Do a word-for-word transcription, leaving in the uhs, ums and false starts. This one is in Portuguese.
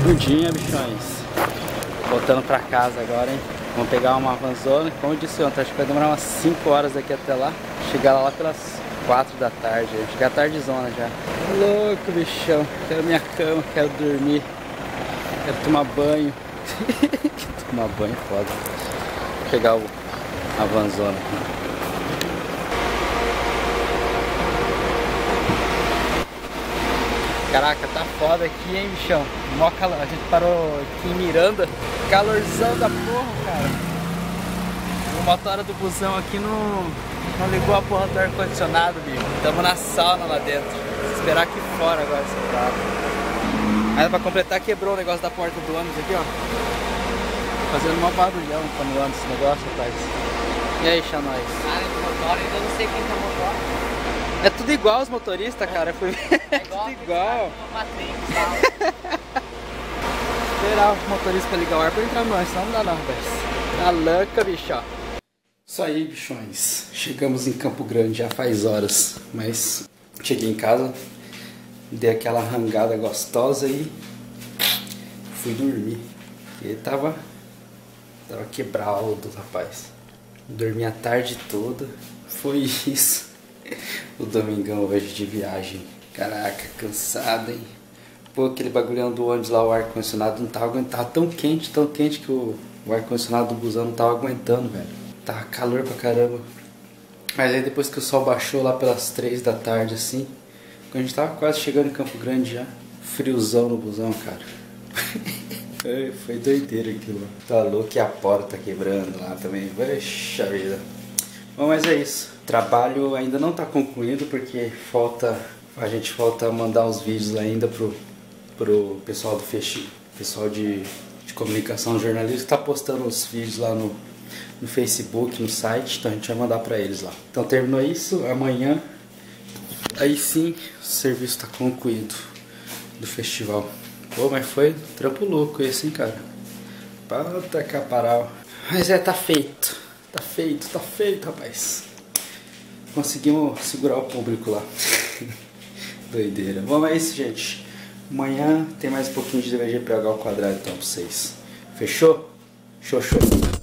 Bom dia, bichões. Voltando pra casa agora, hein? Vamos pegar uma vanzona. Como eu disse ontem, acho que vai demorar umas cinco horas daqui até lá. Chegar lá pelas quatro da tarde. Chegar tardezona já. Louco, bichão. Quero minha cama, quero dormir. Quero tomar banho. Tomar banho foda. Vou pegar o, a vanzona aqui. Caraca, tá foda aqui, hein, bichão? Mó calor. A gente parou aqui em Miranda. Calorzão da porra, cara. O motor do busão aqui não, não ligou a porra do ar-condicionado, bicho. Tamo na sauna lá dentro. Vou esperar aqui fora agora sentado. Aí pra completar, quebrou o negócio da porta do ônibus aqui, ó. Fazendo um barulhão quando anda esse negócio, rapaz. E aí, Xanóis? Ah, de motor, então não sei quem tá motor. É tudo igual os motoristas, cara. Foi é igual, tudo igual. Matrix, Esperar o motorista pra ligar o ar pra entrar no ar, senão não dá não, velho. Tá louca, bicho. Isso aí, bichões. Chegamos em Campo Grande já faz horas, mas cheguei em casa, dei aquela arrancada gostosa e fui dormir. Ele tava, tava quebrado, rapaz. Dormi a tarde toda. Foi isso. O domingão hoje de viagem. Caraca, cansado, hein? Pô, aquele bagulhão do ônibus lá, o ar-condicionado não tava aguentando. Tava tão quente, tão quente que o, o ar-condicionado do busão não tava aguentando, velho. Tava calor pra caramba. Mas aí depois que o sol baixou lá pelas três da tarde, assim, quando a gente tava quase chegando em Campo Grande já, friozão no busão, cara. Foi doideira aquilo. Tá louco e a porta quebrando lá também. Puxa vida. Bom, mas é isso. O trabalho ainda não tá concluído porque falta, a gente falta mandar os vídeos ainda pro, pro pessoal do Festi, pessoal de, de comunicação jornalística que tá postando os vídeos lá no, no Facebook, no site, então a gente vai mandar pra eles lá. Então terminou isso, amanhã, aí sim o serviço tá concluído do festival. Pô, mas foi trampo louco esse, hein, cara. Pata caparal. Mas é, tá feito. Tá feito, tá feito, rapaz. Conseguimos segurar o público lá. Doideira. Bom, é isso, gente. Amanhã tem mais um pouquinho de D V G P H ao quadrado então pra vocês. Fechou? Show, show.